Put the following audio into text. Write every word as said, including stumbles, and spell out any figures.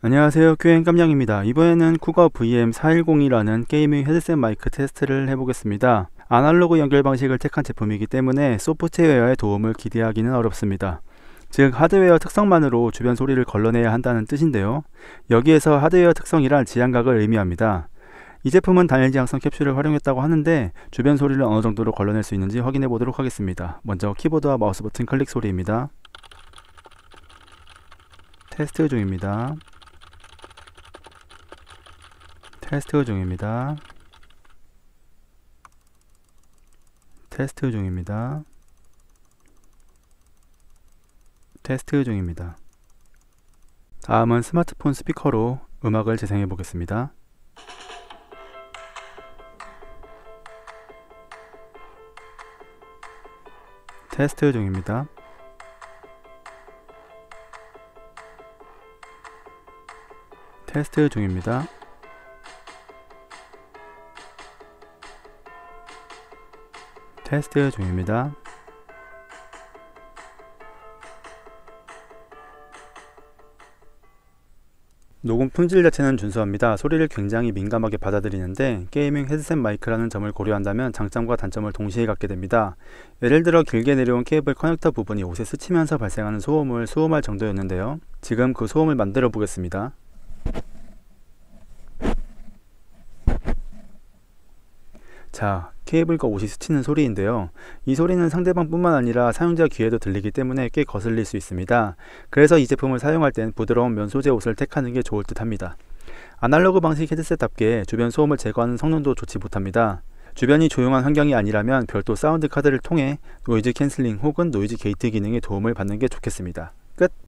안녕하세요, 큐엔 깜냥입니다. 이번에는 쿠거 브이엠 사백십이라는 게이밍 헤드셋 마이크 테스트를 해보겠습니다. 아날로그 연결 방식을 택한 제품이기 때문에 소프트웨어의 도움을 기대하기는 어렵습니다. 즉 하드웨어 특성만으로 주변 소리를 걸러내야 한다는 뜻인데요. 여기에서 하드웨어 특성이란 지향각을 의미합니다. 이 제품은 단일 지향성 캡슐을 활용했다고 하는데 주변 소리를 어느 정도로 걸러낼 수 있는지 확인해 보도록 하겠습니다. 먼저 키보드와 마우스 버튼 클릭 소리입니다. 테스트 중입니다. 테스트 중입니다. 테스트 중입니다. 테스트 중입니다. 다음은 스마트폰 스피커로 음악을 재생해 보겠습니다. 테스트 중입니다. 테스트 중입니다. 테스트 중입니다. 녹음 품질 자체는 준수합니다. 소리를 굉장히 민감하게 받아들이는데 게이밍 헤드셋 마이크라는 점을 고려한다면 장점과 단점을 동시에 갖게 됩니다. 예를 들어 길게 내려온 케이블 커넥터 부분이 옷에 스치면서 발생하는 소음을 수음할 정도였는데요. 지금 그 소음을 만들어 보겠습니다. 자, 케이블과 옷이 스치는 소리인데요. 이 소리는 상대방 뿐만 아니라 사용자 귀에도 들리기 때문에 꽤 거슬릴 수 있습니다. 그래서 이 제품을 사용할 땐 부드러운 면 소재 옷을 택하는 게 좋을 듯 합니다. 아날로그 방식 헤드셋답게 주변 소음을 제거하는 성능도 좋지 못합니다. 주변이 조용한 환경이 아니라면 별도 사운드 카드를 통해 노이즈 캔슬링 혹은 노이즈 게이트 기능의 도움을 받는 게 좋겠습니다. 끝!